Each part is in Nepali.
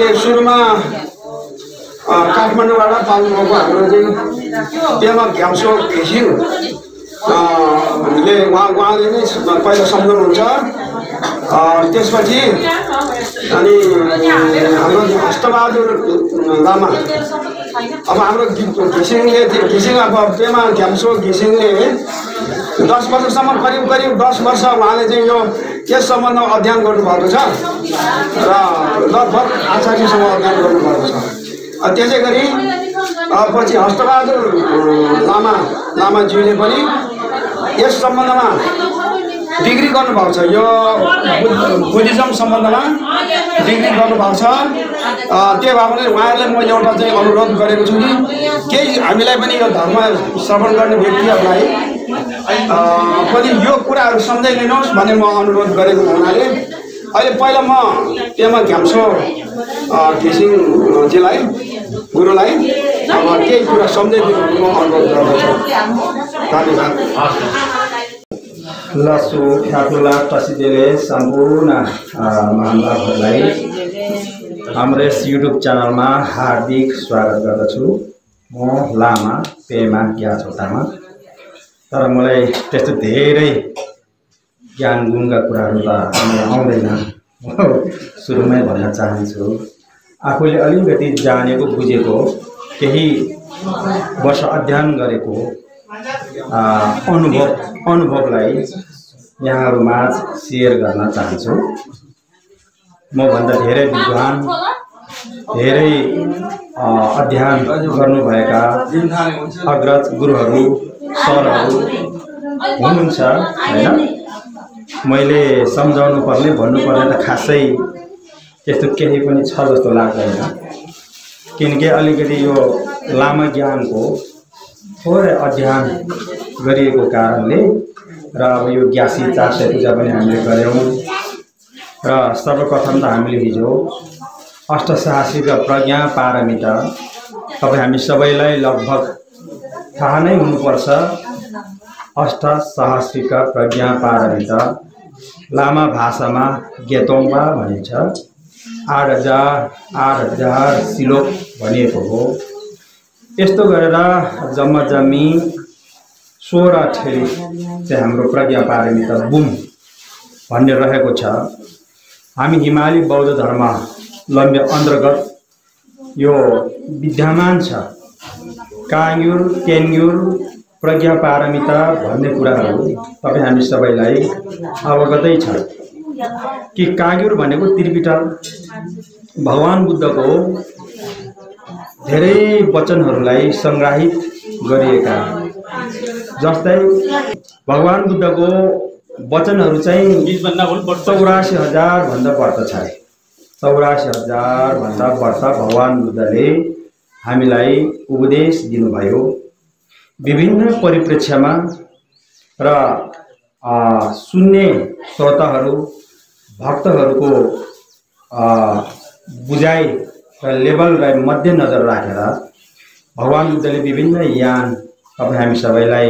सुरुमा काठमाडौँबाट पाल्नुभएको हाम्रो चाहिँ पेमा घ्याम्सो घिसिङ ले उहाँले नै पहिला सम्झाउनुहुन्छ। त्यसपछि अनि हाम्रो अष्टबहादुर लामा अब हाम्रो घिसिङ अब पेमा घ्याम्सो घिसिङले 10 वर्षसम्म करिब 10 वर्ष उहाँले चाहिँ यस सम्बन्धमा अध्ययन गर्नुभएको छ र लगभग आचार्यसँग अध्ययन गर्नुभएको छ। त्यसै गरी पछि अष्टबहादुर लामाज्यूले पनि यस सम्बन्धमा डिग्री गर्नुभएको छ। यो बुद्धिज्म सम्बन्धमा डिग्री गर्नुभएको छ। त्यो भएकोले उहाँहरूले मैले एउटा चाहिँ अनुरोध गरेको छु कि केही हामीलाई पनि यो धर्म श्रवण गर्ने व्यक्तिहरूलाई पनि यो कुराहरू सम्झाइदिनुहोस् भन्ने म अनुरोध गरेको हुनाले अहिले पहिला म पेमा घ्याम्सो घिसिङजीलाई गुरुलाई अब केही कुरा सम्झाइदिनु म अनुरोध गर्दछु। धन्यवाद। लसु ठाकुला टसिदेले सम्पूर्ण महानुभावहरूलाई हाम्रो यस युट्युब च्यानलमा हार्दिक स्वागत गर्दछु। म लामा पेमा ग्याछोटामा। तर मलाई त्यस्तो धेरै ज्ञान गुणका कुराहरू त आउँदैन। सुरुमै भन्न चाहन्छु आफूले अलिकति जानेको बुझेको केही वर्ष अध्ययन गरेको अनुभवलाई यहाँहरूमाझ सेयर गर्न चाहन्छु। म भन्दा धेरै विद्वान धेरै अध्ययन गर्नुभएका अग्रज गुरुहरू सरहरू हुनुहुन्छ हैन। मैले सम्झाउनु पर्ने भन्नुपर्ने त खासै त्यस्तो केही पनि छ जस्तो लाग्दैन, किनकि अलिकति यो लामा ज्ञानको थोरै अध्ययन गरिएको कारणले र अब यो ग्यासी 400 पूजा पनि हामीले गऱ्यौँ र सर्वप्रथम त हामीले हिजो अष्टसाहसिक प्रज्ञा पारमिता तपाईँ हामी सबैलाई लगभग थाहा नै हुनुपर्छ। अष्टसाहसिक प्रज्ञा पारमिता लामा भाषामा गेतोङबा भनिन्छ। 8000 श्लोक भनिएको हो। यस्तो गरेर जम्मी 16 ठेली चाहिँ हाम्रो प्रज्ञा पारमिता बुम भन्ने रहेको छ। हामी हिमाली बौद्ध धर्म लम्बे अन्तर्गत यो विद्यमान छ। काङ्युर तेन्युर प्रज्ञा पारमिता भन्ने कुराहरू तपाईँ हामी सबैलाई अवगतै छ कि काङ्युर भनेको त्रिपिटक भगवान बुद्धको धेरै वचनहरूलाई सङ्ग्रहित गरिएका, जस्तै भगवान बुद्धको वचनहरू चाहिँ 84,000 भन्दा बढ्ता छ। 84,000 भन्दा बढ्ता भगवान बुद्धले हामीलाई उपदेश दिनुभयो विभिन्न परिप्रेक्ष्यमा र सुन्ने श्रोताहरू भक्तहरूको बुझाइ र लेभललाई मध्यनजर राखेर भगवान बुद्धले विभिन्न यान तपाईँ हामी सबैलाई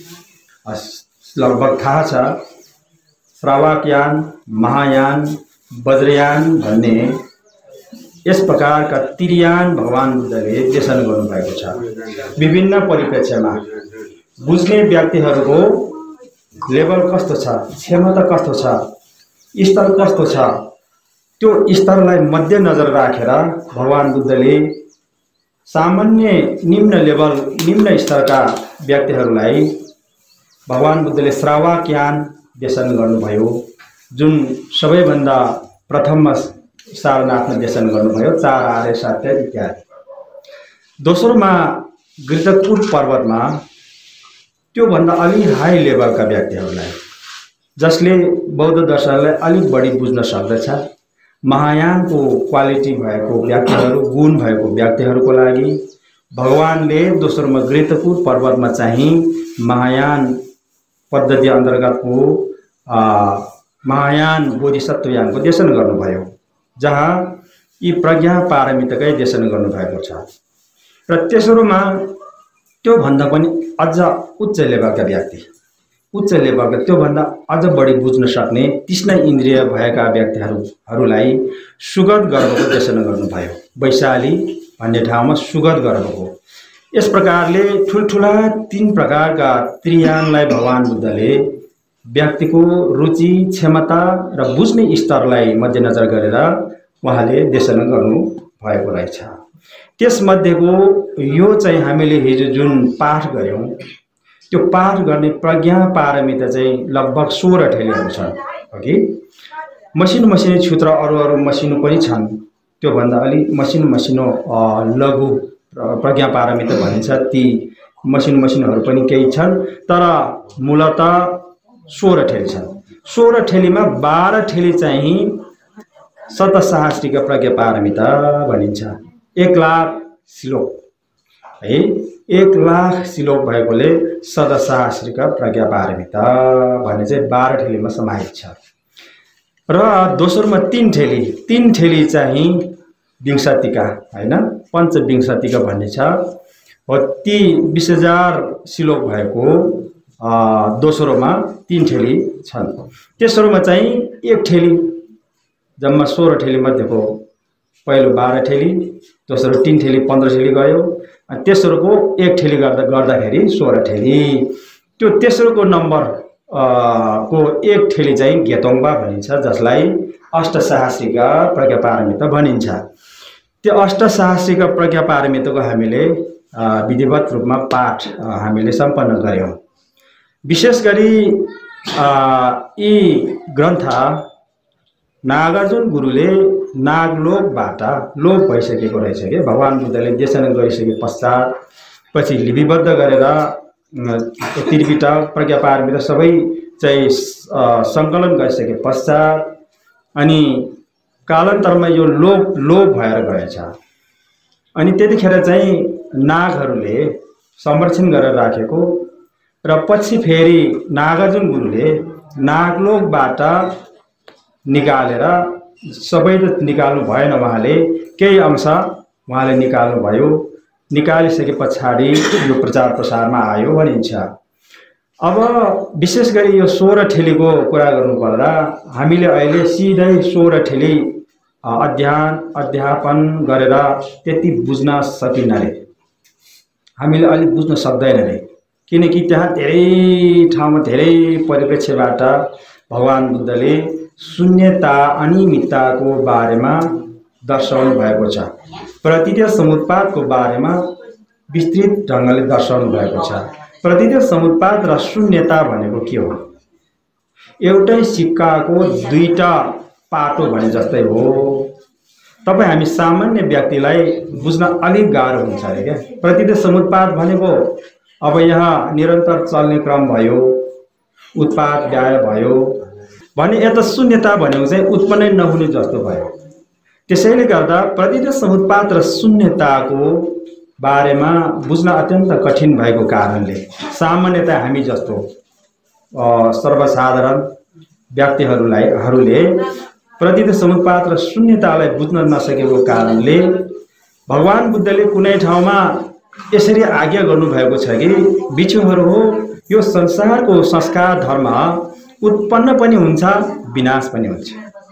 लगभग थाहा छ। श्रावक यान, महायान, वज्रयान भन्ने यस प्रकारका त्रियान भगवान बुद्धले देशन गर्नुभएको छ। विभिन्न परिप्रेक्ष्यमा बुझ्ने व्यक्तिहरूको लेभल कस्तो छ, क्षमता कस्तो छ, स्तर कस्तो छ, त्यो स्तरलाई मध्यनजर राखेर भगवान बुद्धले सामान्य निम्न स्तरका व्यक्तिहरूलाई भगवान बुद्धले श्रावक यान देशन गर्नुभयो, जुन सबैभन्दा प्रथममा सारनाथमा देशन गर्नुभयो, 4 आर्य सत्य इत्यादि। दोस्रोमा गिरिजकपुर पर्वतमा त्योभन्दा अलि हाई लेभलका व्यक्तिहरूलाई जसले बौद्ध दर्शनलाई अलिक बढी बुझ्न सक्दछ, महायानको क्वालिटी भएको व्यक्तिहरू, गुण भएको व्यक्तिहरूको लागि भगवानले दोस्रोमा गिरिजकपुर पर्वतमा चाहिँ महायान पद्धति अन्तर्गतको महायान बोधिसत्वयानको देशन गर्नुभयो, जहाँ यी प्रज्ञा पारमिताकै देशन गर्नुभएको छ। र तेस्रोमा त्योभन्दा पनि अझ उच्च लेभलका व्यक्ति उच्च लेभलका त्योभन्दा अझ बढी बुझ्न सक्ने तीक्ष्ण इन्द्रिय भएका व्यक्तिहरूलाई सुगत गर्वको देशना गर्नुभयो। वैशाली भन्ने ठाउँमा सुगत गर्वको। यस प्रकारले ठुल्ठुला 3 प्रकारका त्रियाङलाई भगवान बुद्धले व्यक्तिको रुचि, क्षमता र बुझ्ने स्तरलाई मध्यनजर गरेर उहाँले देशना गर्नु भएको रहेछ। त्यसमध्येको यो चाहिँ हामीले हिजो जुन पाठ गऱ्यौँ त्यो पाठ गर्ने प्रज्ञा पारमिता चाहिँ लगभग 16 ठेलीहरू छन्। अघि मसिनो क्षुद्र अरू मसिनो पनि छन्, त्योभन्दा अलि मसिनो लघु प्रज्ञा पारमिता भनिन्छ। ती मसिनोहरू पनि केही छन्, तर मूलतः 16 ठेली छन्। 16 ठेलीमा 12 ठेली चाहिँ शतसहस्रिका प्रज्ञा पारमिता भनिन्छ। 1 लाख श्लोक है, 1 लाख श्लोक भएकोले शतसहस्रिका प्रज्ञा पारमिता भन्ने चाहिँ 12 ठेलीमा समाहित छ। र दोस्रोमा 3 ठेली चाहिँ विंशतिका हैन, पञ्चविंशतिका भन्ने छ। हो ती 20,000 श्लोक भएको दोस्रोमा 3 ठेली छन्। तेस्रोमा चाहिँ 1 ठेली, जम्मा 16 ठेली मध्येको पहिलो 12 ठेली, दोस्रो 3 ठेली 15 ठेली गयो, अनि तेस्रोको 1 ठेली गर्दाखेरि 16 ठेली। त्यो तेस्रोको नम्बर को 1 ठेली चाहिँ घेतोङबा भनिन्छ, जसलाई अष्टसहस्रिका प्रज्ञा पारमिता भनिन्छ। त्यो अष्टसहस्रिका प्रज्ञा पारमिताको हामीले विधिवत रूपमा पाठ हामीले सम्पन्न गर्यौं। विशेष गरी यी ग्रन्थ नागार्जुन गुरुले नागलोकबाट लोप भइसकेको रहेछ के भगवान बुद्धले देशना गरिसके पश्चात पछि लिपिबद्ध गरेर त्रिपिटक प्रज्ञा पारमिता सबै चाहिँ संकलन गरिसके पश्चात अनि कालान्तरमा यो लोप भएर गएछ। अनि त्यतिखेर चाहिँ नागहरूले संरक्षण गरेर राखेको र पछि फेरि नागार्जुन गुरुले नागलोकबाट निकालेर सबै त निकाल्नु भएन, उहाँले केही अंश उहाँले निकाल्नु भयो। निकालिसके पछाडि यो प्रचार प्रसारमा आयो भनिन्छ। अब विशेष गरी यो 16 ठेलीको कुरा गर्नुपर्दा हामीले अहिले सिधै 16 ठेली अध्ययन अध्यापन गरेर त्यति बुझ्न सकिन्न रे, हामीले अलि बुझ्न सक्दैन रे, किनकि त्यहाँ धेरै ठाउँमा धेरै परिप्रेक्ष्यबाट भगवान बुद्धले शून्यता अनिमित्ताको बारेमा दर्शाउनु भएको छ। प्रतिदेश समुत्पादको बारेमा विस्तृत ढङ्गले दर्शाउनु भएको छ। प्रतिदेश समुत्पाद र शून्यता भनेको के हो? एउटै सिक्काको दुईटा पाटो भने जस्तै हो। तपाई हामी सामान्य व्यक्तिलाई बुझ्न अलिक गाह्रो हुन्छ रे के। प्रतिदेश समुत्पाद भनेको अब यहाँ निरन्तर चल्ने क्रम भयो, उत्पाद व्यय भयो भने यता शून्यता भनेको चाहिँ उत्पन्नै नहुने जस्तो भयो। त्यसैले गर्दा प्रतिदेश समुत्पाद र शून्यताको बारेमा बुझ्न अत्यन्त कठिन भएको कारणले सामान्यतया हामी जस्तो सर्वसाधारण व्यक्तिहरूले प्रतिदेश समुत्पाद र शून्यतालाई बुझ्न नसकेको कारणले भगवान बुद्धले कुनै ठाउँमा यसरी आज्ञा गर्नुभएको छ कि बिच्छुहरू हो, यो संसारको संस्कार धर्म उत्पन्न पनि हुन्छ विनाश पनि हुन्छ।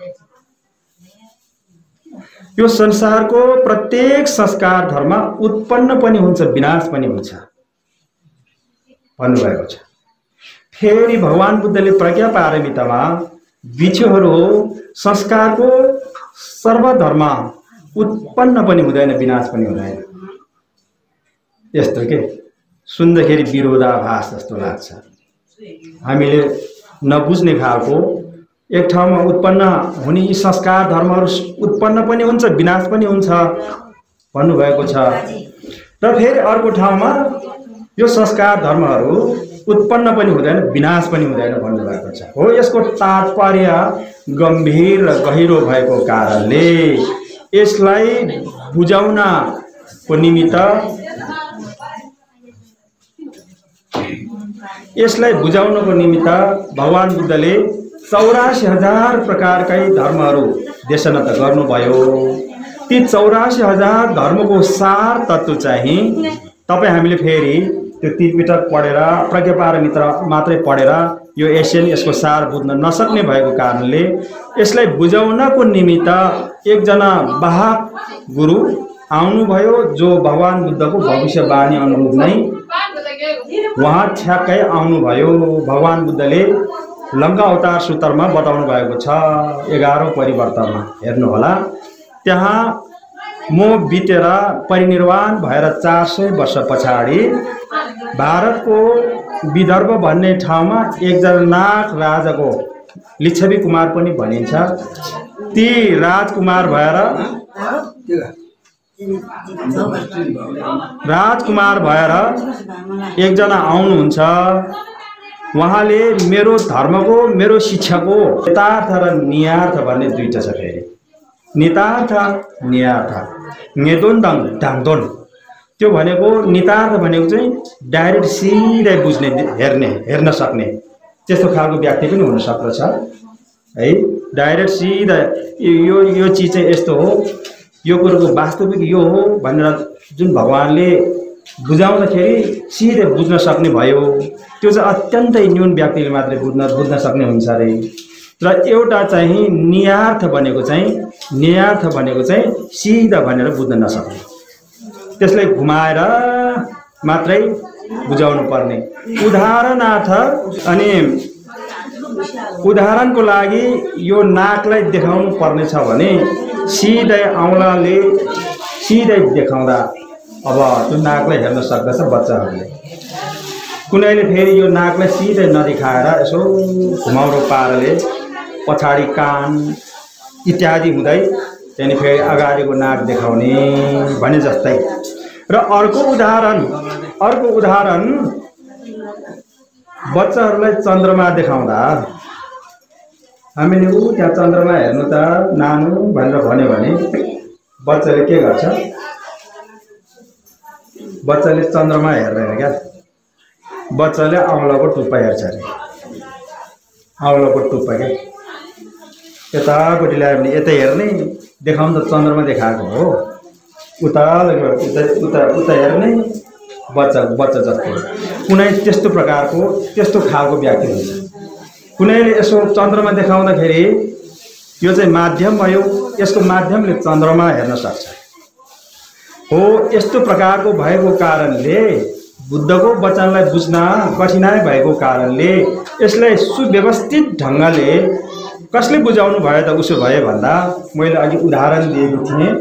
यो संसारको प्रत्येक संस्कार धर्म उत्पन्न पनि हुन्छ विनाश पनि हुन्छ भन्नुभएको छ। फेरि भगवान बुद्धले प्रज्ञा पारमितामा बिच्छुहरू हो, संस्कारको सर्वधर्म उत्पन्न पनि हुँदैन विनाश पनि हुँदैन। यस्तो के सुन्दाखेरि विरोधाभास जस्तो लाग्छ। हामीले नबुझ्ने खालको एक ठाउँमा उत्पन्न हुने यी संस्कार धर्महरू उत्पन्न पनि हुन्छ विनाश पनि हुन्छ भन्नुभएको छ। र फेरि अर्को ठाउँमा यो संस्कार धर्महरू उत्पन्न पनि हुँदैन विनाश पनि हुँदैन भन्नुभएको छ। हो, यसको तात्पर्य गम्भीर र गहिरो भएको कारणले यसलाई बुझाउनको निमित्त भगवान बुद्धले 84,000 प्रकारकै धर्महरू देशना त गर्नुभयो। ती 84,000 धर्मको सार तत्त्व चाहिँ तपाई हामीले फेरि त्यो त्रिपिटक पढेर प्रज्ञापारमित्र मात्रै पढेर यो एसियन यसको सार बुझ्न नसक्ने भएको कारणले यसलाई बुझाउनको निमित्त एकजना वाहक गुरु आउनुभयो, जो भगवान बुद्धको भविष्यवाणी अनुरूप नै उहाँ ठ्याक्कै आउनुभयो। भगवान बुद्धले लङ्का अवतार सूत्रमा बताउनु भएको छ 11औं परिवर्तनमा हेर्नुहोला। त्यहाँ मोह बितेर परिनिर्वाण भएर 400 वर्ष पछाडि भारतको विदर्भ भन्ने ठाउँमा एकजना नाग राजाको लिच्छवी कुमार पनि भनिन्छ, ती राजकुमार भएर एकजना आउनुहुन्छ। उहाँले मेरो धर्मको, मेरो शिक्षाको यथार्थ र नियार्थ भन्ने दुईटा छ। फेरि नितार्थ नियार्थ, नेदोन डाङदोन। त्यो भनेको नितार्थ भनेको चाहिँ डाइरेक्ट सिधै बुझ्ने, हेर्न सक्ने, त्यस्तो खालको व्यक्ति पनि हुन सक्दछ है। डाइरेक्ट सिधा यो चिज चाहिँ यस्तो हो, यो कुरोको वास्तविक यो हो भनेर जुन भगवानले बुझाउँदाखेरि सिधै बुझ्न सक्ने भयो। त्यो चाहिँ अत्यन्तै न्यून व्यक्तिले मात्रै बुझ्न सक्ने हुन्छ अरे। र एउटा चाहिँ नियार्थ भनेको चाहिँ सिधा भनेर बुझ्न नसक्ने, त्यसलाई घुमाएर मात्रै बुझाउनु पर्ने। उदाहरणार्थ, अनि उदाहरणको लागि यो नाकलाई देखाउनु पर्ने छ भने सिधै औँलाले सिधै देखाउँदा अब त्यो नाकलाई हेर्न सक्दछ बच्चाहरूले। कुनैले फेरि यो नाकलाई सिधै नदेखाएर यसो घुमाउरो पाराले पछाडि कान इत्यादि हुँदै त्यहाँदेखि फेरि अगाडिको नाक देखाउने भने जस्तै। र अर्को उदाहरण बच्चाहरूलाई चन्द्रमा देखाउँदा हामीले त्यहाँ चन्द्रमा हेर्नु त नानु भनेर भन्यो भने बच्चाले के गर्छ? बच्चाले चन्द्रमा हेर्दैन क्या, बच्चाले औँलाको टुप्पा हेर्छ अरे। औँलाको टुप्पा क्या, यतापट्टि ल्यायो भने यता हेर्ने, देखाउनु त चन्द्रमा देखाएको हो, उता हेर्ने बच्चा जस्तो। कुनै त्यस्तो प्रकारको त्यस्तो खालको व्यक्ति हुन्छ। कुनैले यसो चन्द्रमा देखाउँदाखेरि यो चाहिँ माध्यम भयो, यसको माध्यमले चन्द्रमा हेर्न सक्छ हो। यस्तो प्रकारको भएको कारणले बुद्धको वचनलाई बुझ्न कठिनाइ भएको कारणले यसलाई सुव्यवस्थित ढङ्गले कसले बुझाउनु भयो त? उसो भयो भन्दा मैले अघि उदाहरण दिएको थिएँ,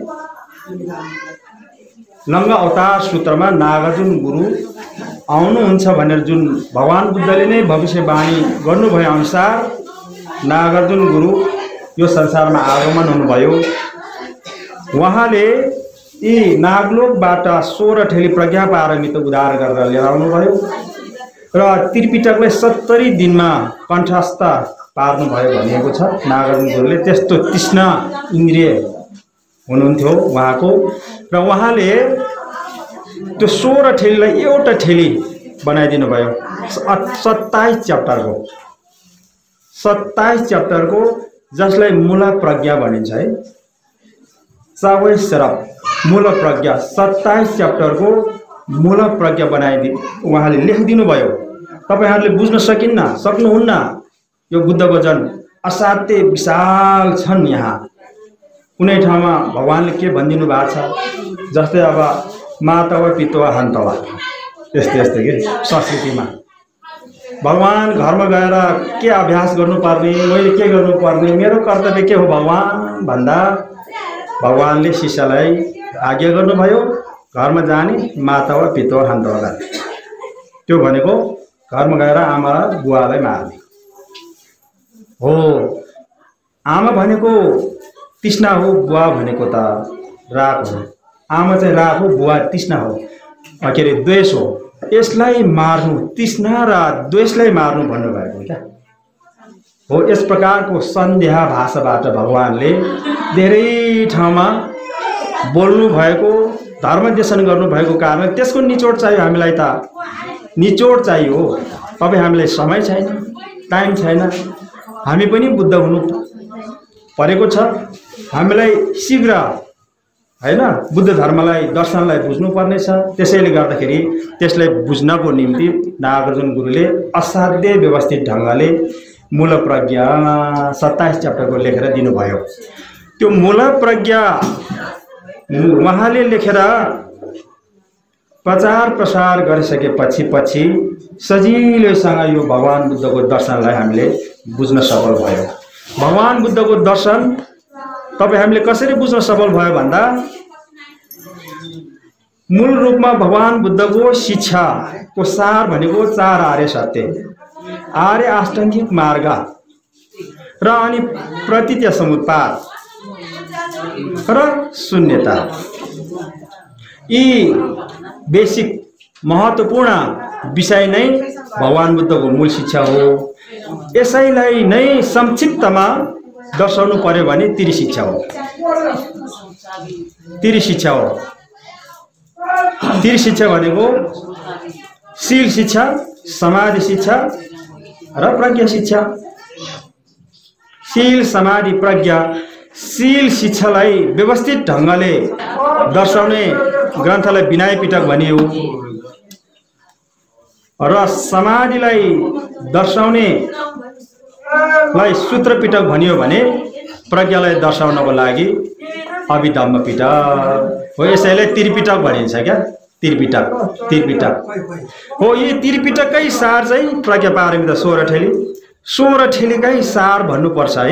लङ्का अवतार सूत्रमा नागार्जुन गुरु आउनुहुन्छ भनेर जुन भगवान बुद्धले नै भविष्यवाणी गर्नुभयो अनुसार नागार्जुन गुरु यो संसारमा आगमन हुनुभयो। उहाँले यी नागलोकबाट 16 ठेली प्रज्ञापारमित उद्धार गरेर लिएर आउनुभयो र त्रिपिटकलाई 70 दिनमा कण्ठस्थ पार्नुभयो भनिएको छ। नागार्जुन गुरुले त्यस्तो तृष्णा इन्द्रिय हुनुहुन्थ्यो उहाँको, र उहाँले त्यो 16 ठेलीलाई एउटा ठेली बनाइदिनु भयो। 27 च्याप्टरको जसलाई मूल प्रज्ञा भनिन्छ है, चावै सरप मूल प्रज्ञा 27 च्याप्टरको मूल प्रज्ञा उहाँले लेखिदिनु भयो। तपाईहरुले बुझ्न सक्नुहुन्न। यो बुद्ध वचन असाध्यै विशाल छन्। यहाँ कुनै ठाउँमा भगवानले के भनिदिनु भएको छ, जस्तै अब मातव पितव हन्तव, यस्तै के संस्कृतिमा भगवान घरमा गएर के अभ्यास गर्नुपर्ने, मैले के गर्नुपर्ने, मेरो कर्तव्य के हो भगवान भन्दा भगवानले शिष्यलाई आज्ञा गर्नुभयो घरमा जाने मातव पितव हन्तव गर्ने। त्यो भनेको घरमा गएर आमा बुवालाई मार्ने हो। आमा भनेको तृष्णा हो, बुवा भनेको त राग हो। आमा चाहिँ राग हो, बुवा तृष्णा हो, के अरे द्वेष हो। यसलाई मार्नु, तृष्णा र द्वेषलाई मार्नु भन्नुभएको क्या हो। यस प्रकारको सन्देह भाषाबाट भगवानले धेरै ठाउँमा बोल्नु भएको, धर्म देशन गर्नु भएको कारण त्यसको निचोड चाहियो हामीलाई। त निचोड चाहियो। अब हामीलाई समय छैन, टाइम छैन। हामी पनि बुद्ध हुनु परेको छ। हामीलाई शीघ्र हैन, बुद्ध धर्मलाई दर्शनलाई बुझ्नुपर्नेछ। त्यसैले गर्दाखेरि त्यसलाई बुझ्नको निम्ति नागार्जुन गुरुले असाध्यै व्यवस्थित ढङ्गले मूल प्रज्ञा 27 च्याप्टरको लेखेर दिनुभयो। त्यो मूल प्रज्ञा उहाँले लेखेर प्रचार प्रसार गरिसकेपछि सजिलैसँग यो भगवान बुद्धको दर्शनलाई हामीले बुझ्न सफल भयो। भगवान बुद्धको दर्शन तपाईँ हामीले कसरी बुझ्न सफल भयो भन्दा मूल रूपमा भगवान बुद्धको शिक्षाको सार भनेको 4 आर्य सत्य, आर्य अष्टाङ्गिक मार्ग र अनि प्रतित्य समुत्पाद र शून्यता, यी बेसिक महत्त्वपूर्ण विषय नै भगवान बुद्धको मूल शिक्षा हो। यसैलाई नै संक्षिप्तमा दर्शाउनु पर्यो भने त्रिशिक्षा हो। त्रिशिक्षा हो। त्रिशिक्षा भनेको शील शिक्षा, समाधि शिक्षा र प्रज्ञा शिक्षा। शील समाधि प्रज्ञा, शील शिक्षालाई व्यवस्थित ढङ्गले दर्शाउने ग्रन्थलाई विनय पिटक भनियो र समाधिलाई दर्शाउने लाई सूत्र पिटक भनियो भने प्रज्ञालाई दर्शाउनको लागि अभिधम्म पिटक हो। यसैले त्रिपिटक भनिन्छ क्या, त्रिपिटक हो। यी त्रिपिटककै सार चाहिँ प्रज्ञा पारमिता 16 ठेली, 16 ठेलीकै सार भन्नुपर्छ है।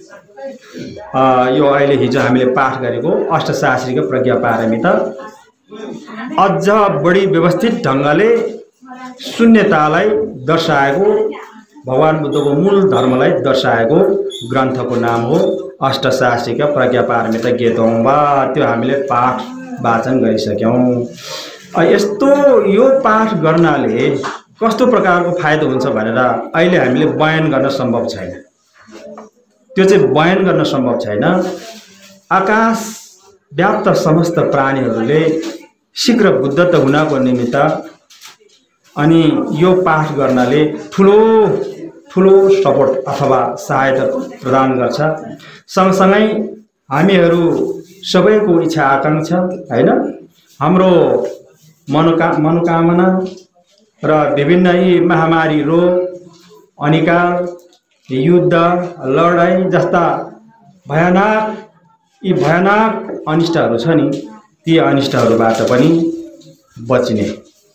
यो अहिले हिजो हामीले पाठ गरेको अष्टशास्त्रीको प्रज्ञा पारमिता अझ बढी व्यवस्थित ढङ्गले शून्यतालाई दर्शाएको, भगवान बुद्धको मूल धर्मलाई दर्शाएको ग्रन्थको नाम हो अष्टशास्त्रीका प्रज्ञा पारमिता गेतोङबा। त्यो हामीले पाठ वाचन गरिसक्यौँ। यस्तो यो पाठ गर्नाले कस्तो प्रकारको फाइदा हुन्छ भनेर अहिले हामीले बयान गर्न सम्भव छैन। त्यो चाहिँ बयान गर्न सम्भव छैन। आकाश व्याप्त समस्त प्राणीहरूले शीघ्र बुद्धत्व हुनको निमित्त अनि यो पाठ गर्नाले ठुलो सपोर्ट अथवा सहायता प्रदान गर्छ। सँगसँगै हामीहरू सबैको इच्छा आकाङ्क्षा हैन, हाम्रो मनोकामना र विभिन्न यी महामारी, रोग, अनिकाल, युद्ध, लडाई जस्ता भयानक अनिष्टहरू छ नि, ती अनिष्टहरूबाट पनि बच्ने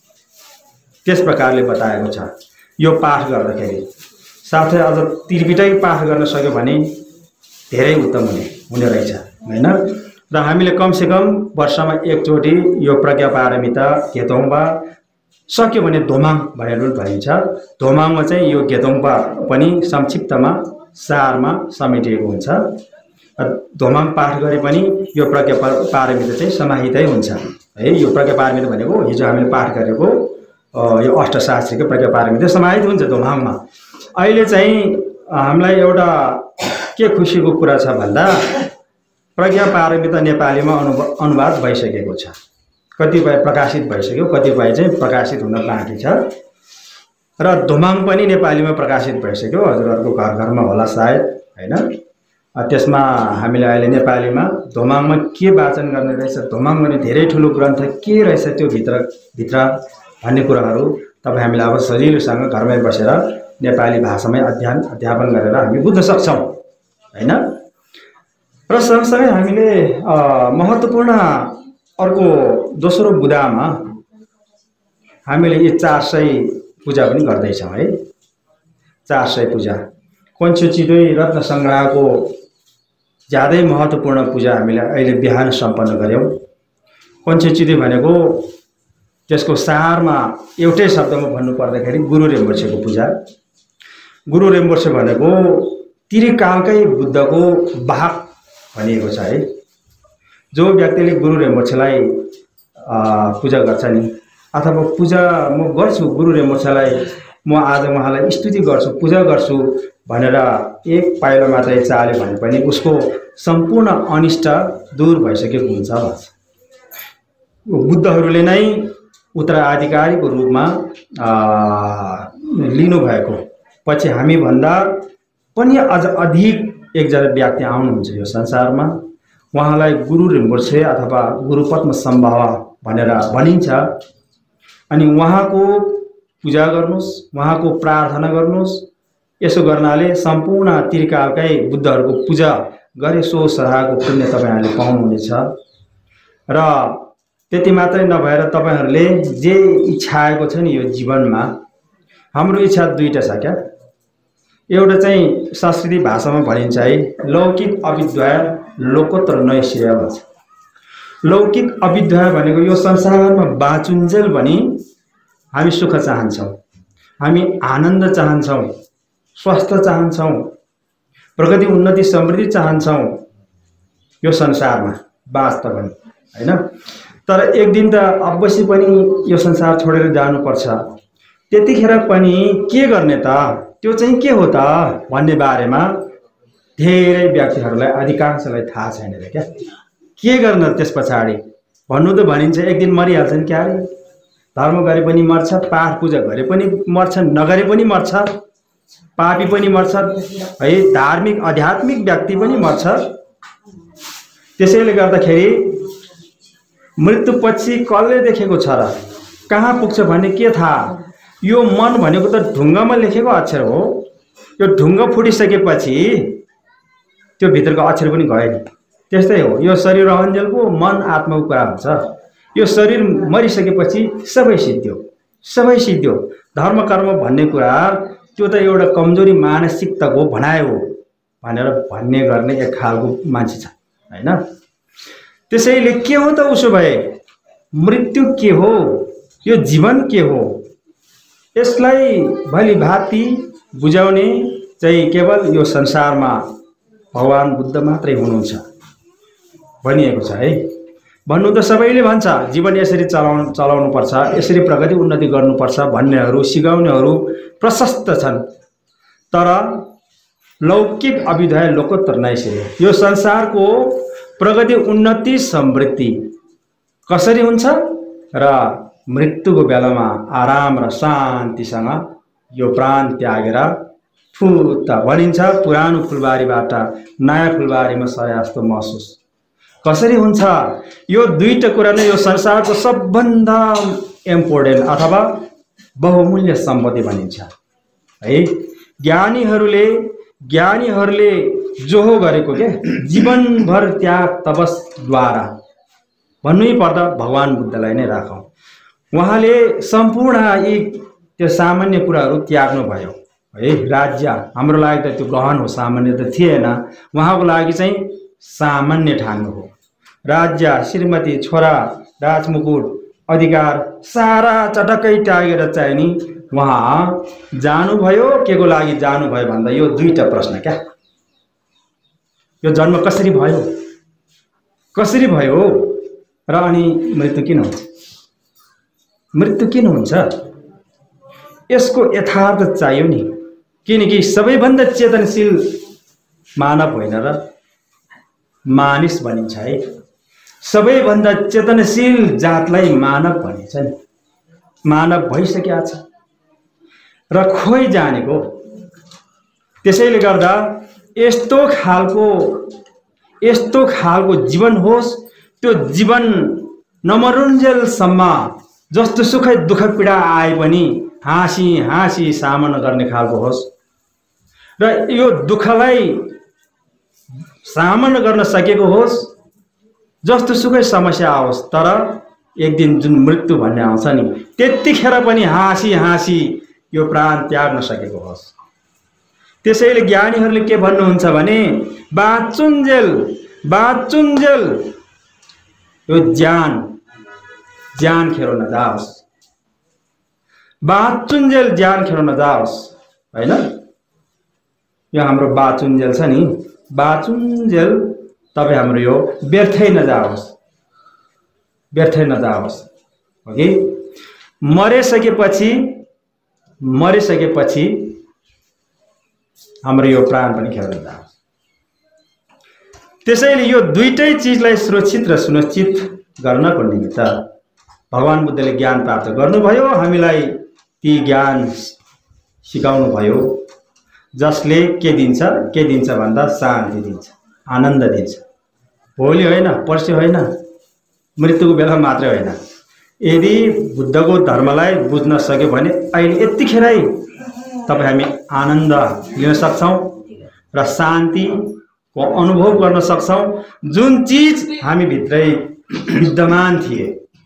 त्यस प्रकारले बताएको छ यो पाठ गर्दाखेरि। साथै अझ त्रिपिटक पाठ गर्न सक्यो भने धेरै उत्तम हुने रहेछ हैन। र हामीले कमसेकम वर्षमा एकचोटि यो प्रज्ञा पारमिता गेतोङबा, सक्यो भने धोमाङ भनेर पनि भनिन्छ। धोमाङमा चाहिँ यो गेतोङबा पनि संक्षिप्तमा सारमा समेटिएको हुन्छ। धोमाङ पाठ गरे पनि यो प्रज्ञा पारमिता चाहिँ समाहितै हुन्छ है। यो प्रज्ञा पारमिता भनेको हिजो हामीले पाठ गरेको यो अष्टशास्त्रीको प्रज्ञा पारमिता समाहित हुन्छ धोमाङमा। अहिले चाहिँ हामीलाई एउटा के खुसीको कुरा छ भन्दा प्रज्ञा पारमिता नेपालीमा अनुवाद भइसकेको छ। कतिपय प्रकाशित भइसक्यो, कतिपय चाहिँ प्रकाशित हुन बाँकी छ। र धोमाङ पनि नेपालीमा प्रकाशित भइसक्यो, हजुरहरूको घर घरमा होला सायद हैन। त्यसमा हामीले अहिले नेपालीमा धोमाङमा के वाचन गर्ने रहेछ, धोमाङ भने धेरै ठुलो ग्रन्थ के रहेछ त्यो भित्र भन्ने कुराहरू तपाईँ हामीले अब सजिलोसँग घरमै बसेर नेपाली भाषामै अध्यापन गरेर हामी बुझ्न सक्छौँ हैन। र सँगसँगै हामीले महत्त्वपूर्ण अर्को दोस्रो बुदामा हामीले यी 400 पूजा पनि गर्दैछौँ है। 400 पूजा कोन्चुचिदोई रत्न सङ्ग्रहको ज्यादै महत्त्वपूर्ण पूजा हामीले अहिले बिहान सम्पन्न गऱ्यौँ। कोन्चुचिदोई भनेको त्यसको सारमा एउटै शब्दमा भन्नुपर्दाखेरि गुरु रिम्पोछेको पूजा। गुरु रिम्पोछे भनेको त्रिकालकै बुद्धको वाहक भनिएको छ है। जो व्यक्तिले गुरु रिम्पोछेलाई पूजा गर्छ नि, अथवा पूजा म गर्छु गुरु रिम्पोछेलाई, म आज उहाँलाई स्तुति गर्छु, पूजा गर्छु भनेर एक पाइलो मात्रै चाल्यो भने पनि उसको सम्पूर्ण अनिष्ट दूर भइसकेको हुन्छ भन्छ। बुद्धहरूले नै उत्तराधिकारीको रूपमा लिनुभएको पछि हामीभन्दा पनि अझ अधिक एकजना व्यक्ति आउनुहुन्छ यो संसारमा। उहाँलाई गुरु रिम्पोछे अथवा गुरु पद्म सम्भाव भनेर भनिन्छ। अनि उहाँको पूजा गर्नुहोस्, उहाँको प्रार्थना गर्नुहोस्। यसो गर्नाले सम्पूर्ण त्रिकालकै बुद्धहरूको पूजा गरे सो सरहको पुण्य तपाईहरुले पाउनुहुनेछ। र त्यति मात्रै नभएर तपाईहरुले जे इच्छा आएको छ नि यो जीवनमा, हाम्रो इच्छा दुईटा छ क्या। एउटा चाहिँ संस्कृत भाषामा भनिन्छ है, लौकिक अविद्वय लोकोत्तर नैश्रेय भन्छ। लौकिक अविद्वय भनेको यो संसारमा बाँचुन्जेल पनि हामी सुख चाहन्छौँ, हामी आनन्द चाहन्छौँ, स्वास्थ्य चाहन्छौँ, प्रगति उन्नति समृद्धि चाहन्छौँ यो संसारमा बाँच्दा पनि हैन। तर एक दिन त अवश्य पनि यो संसार छोडेर जानुपर्छ। त्यतिखेर पनि के गर्ने त, त्यो चाहिँ के हो त भन्ने बारेमा धेरै व्यक्तिहरूलाई अधिकांशलाई थाहा छैन रे क्या। के गर्न त्यस पछाडि भन्नु त भनिन्छ एक दिन मरिहाल्छन् क्या रे। धर्म गरे पनि मर्छ, पाठ पूजा गरे पनि मर्छ, नगरे पनि मर्छ, पापी पनि मर्छ है, धार्मिक आध्यात्मिक व्यक्ति पनि मर्छ। त्यसैले गर्दाखेरि मृत्युपछि कसले देखेको छ र, कहाँ पुग्छ भन्ने के थाहा। यो मन भनेको त ढुङ्गामा लेखेको अक्षर हो। यो ढुङ्गा फुटिसकेपछि त्यो भित्रको अक्षर पनि गयो नि। त्यस्तै हो, यो शरीर रहन्जेलको मन आत्माको कुरा हुन्छ। यो शरीर मरिसकेपछि सबै सिद्धियो, सबै सिद्धियो। धर्म कर्म भन्ने कुरा त्यो त एउटा कमजोरी मानसिकताको भनाइ हो भनेर भन्ने गर्ने एक खालको मान्छे छ हैन। त्यसैले के हो त उसो भए मृत्यु के हो, यो जीवन के हो, यसलाई भली भाँति बुझाउने चाहिँ केवल यो संसारमा भगवान बुद्ध मात्रै हुनुहुन्छ भनिएको छ है। भन्नु त सबैले भन्छ जीवन यसरी चलाउनु पर्छ, यसरी प्रगति उन्नति गर्नुपर्छ भन्नेहरू सिकाउनेहरू प्रशस्त छन्। तर लौकिक अविद्वय लोकोत्तर नैश्रेय, यो संसारको प्रगति उन्नति समृद्धि कसरी हुन्छ र मृत्युको बेलामा आराम र शान्तिसँग यो प्राण त्यागेर फुत्त भनिन्छ पुरानो फुलबारीबाट नयाँ फुलबारीमा सरे जस्तो महसुस कसरी हुन्छ। यो दुईटा कुरा नै यो संसारको सबभन्दा इम्पोर्टेन्ट अथवा बहुमूल्य सम्पत्ति भनिन्छ है। ज्ञानीहरूले जोहो गरेको के जीवनभर त्याग तपस्द्वारा भन्नै पर्दा भगवान बुद्धलाई नै राखौँ। उहाँले सम्पूर्ण यी त्यो सामान्य कुराहरू त्याग्नु भयो है। राज्य हाम्रो लागि त त्यो गहन हो, सामान्य त थिएन। उहाँको लागि चाहिँ सामान्य ठान्नु हो। राज्य, श्रीमती, छोरा, राजमुकुट, अधिकार सारा चटक्कै त्यागेर चाहिँ नि उहाँ जानुभयो। के को लागि जानुभयो भन्दा यो दुईटा प्रश्न क्या। यो जन्म कसरी भयो, कसरी भयो र अनि मृत्यु किन हुन्छ, मृत्यु किन हुन्छ, यसको यथार्थ चाहियो नि। किनकि सबैभन्दा चेतनशील मानव होइन र मानिस भनिन्छ है। सबैभन्दा चेतनशील जातलाई मानव भनिन्छ नि। मानव भइसकेको छ र खोइ जानेको। त्यसैले गर्दा यस्तो खालको जीवन होस्, त्यो जीवन नमरुन्जेलसम्म जस्तो सुख दुःख पीडा आए पनि हाँसी हाँसी सामना गर्ने खालको होस् र यो दुःखलाई सामना गर्न सकेको होस्। जस्तो सुकै समस्या आओस्, तर एक दिन जुन मृत्यु भन्ने आउँछ नि, त्यतिखेर पनि हाँसी हाँसी यो प्राण त्याग्न सकेको होस्। त्यसैले ज्ञानीहरूले के भन्नुहुन्छ भने बाँचुन्जेल यो ज्यान खेरो नजाओस्, बाँचुन्जेल ज्यान खेरो नजाओस् हैन। यो हाम्रो बाँचुन्जेल छ नि, बाँचुन्जेल तपाईँ हाम्रो यो व्यर्थै नजाओस्, व्यर्थै नजाओस्। ओके, मरिसकेपछि हाम्रो यो प्राण पनि खेर नजाओस्। त्यसैले यो दुईटै चिजलाई सुरक्षित र सुनिश्चित गर्नको निमित्त भगवान बुद्धले ज्ञान प्राप्त गर्नुभयो। हामीलाई ती ज्ञान सिकाउनु भयो जसले के दिन्छ भन्दा शान्ति दिन्छ, आनन्द दिन्छ। भोलि होइन, पर्सि होइन, मृत्युको बेला मात्रै होइन। यदि बुद्धको धर्मलाई बुझ्न सक्यो भने अहिले यतिखेरै तपाईँ हामी आनन्द लिन सक्छौँ र शान्तिको अनुभव गर्न सक्छौँ। जुन चिज हामी भित्रै विद्यमान थिए,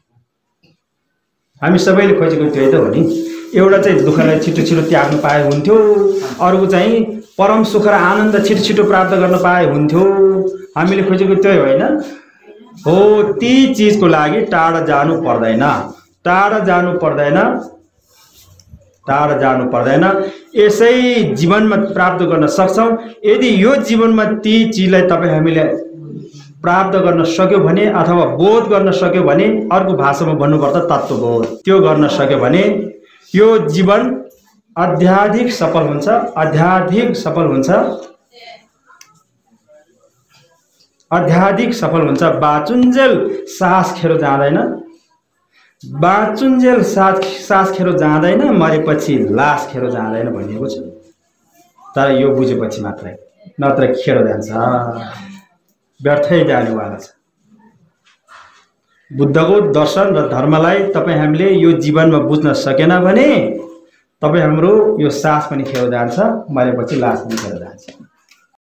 हामी सबैले खोजेको त्यही त हो नि। एउटा चाहिँ दुःखलाई छिटो छिटो त्याग्नु पाए हुन्थ्यो, अर्को चाहिँ परम सुख र आनन्द छिटो छिटो प्राप्त गर्न पाए हुन्थ्यो। हामीले खोजेको त्यही होइन हो। ती चिजको लागि टाढा जानु पर्दैन, टाढा जानु पर्दैन, टाढा जानु पर्दैन। यसै जीवनमा प्राप्त गर्न सक्छौँ। यदि यो जीवनमा ती चिजलाई तपाईँ हामीले प्राप्त गर्न सक्यो भने अथवा बोध गर्न सक्यो भने, अर्को भाषामा भन्नुपर्दा तत्त्वबोध, त्यो गर्न सक्यो भने यो जीवन अत्याधिक सफल हुन्छ, अत्याधिक सफल हुन्छ, अत्याधिक सफल हुन्छ। बाचुन्जेल सास खेरो जाँदैन, बाचुन्जेल सास खेरो जाँदैन, मरेपछि लास खेरो जाँदैन भनिएको छ। तर यो बुझेपछि मात्रै, नत्र खेरो जान्छ, व्यर्थै जानेवाला छ। बुद्धको दर्शन र धर्मलाई तपाईँ हामीले यो जीवनमा बुझ्न सकेन भने तपाईँ हाम्रो यो सास पनि खेरो जान्छ, मरेपछि लास पनि खेरो जान्छ।